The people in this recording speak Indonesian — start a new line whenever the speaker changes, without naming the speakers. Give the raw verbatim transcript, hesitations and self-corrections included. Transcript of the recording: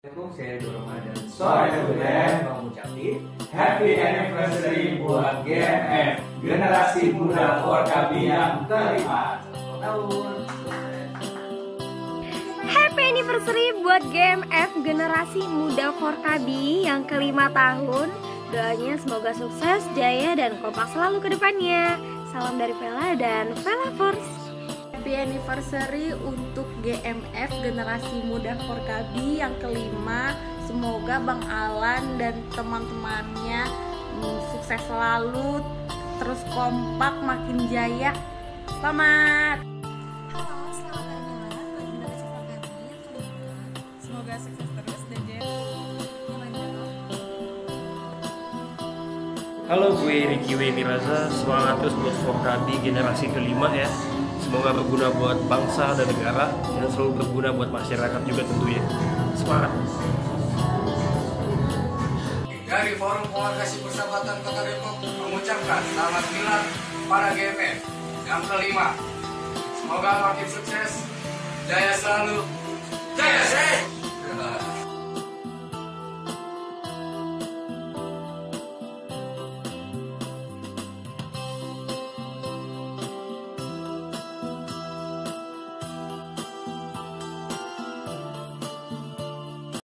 Assalamualaikum, saya Doro dan Soalnya Bulan mengucapkan Happy Anniversary buat G M F Generasi Muda Forkabi yang kelima tahun.
Happy Anniversary buat G M F Generasi Muda Forkabi yang kelima tahun. Doanya semoga sukses, jaya, dan kompak selalu ke depannya. Salam dari Vela dan Vela Force.
Happy Anniversary untuk G M F Generasi Muda Forkabi yang kelima. Semoga Bang Alan dan teman-temannya mm, sukses selalu, terus kompak, makin jaya. Selamat.
Halo, selamat hari Malam buat generasi Forkabi yang kelima. Semoga sukses terus dan jaya.
Halo, gue Ricky Weni Raza. Semangat terus buat Forkabi generasi kelima ya. Semoga berguna buat bangsa dan negara, dan selalu berguna buat masyarakat juga tentunya. Semangat!
Dari Forum Komunikasi Persahabatan Kota Depok mengucapkan selamat milad para G M F yang kelima. Semoga makin sukses, jaya selalu, jaya selalu.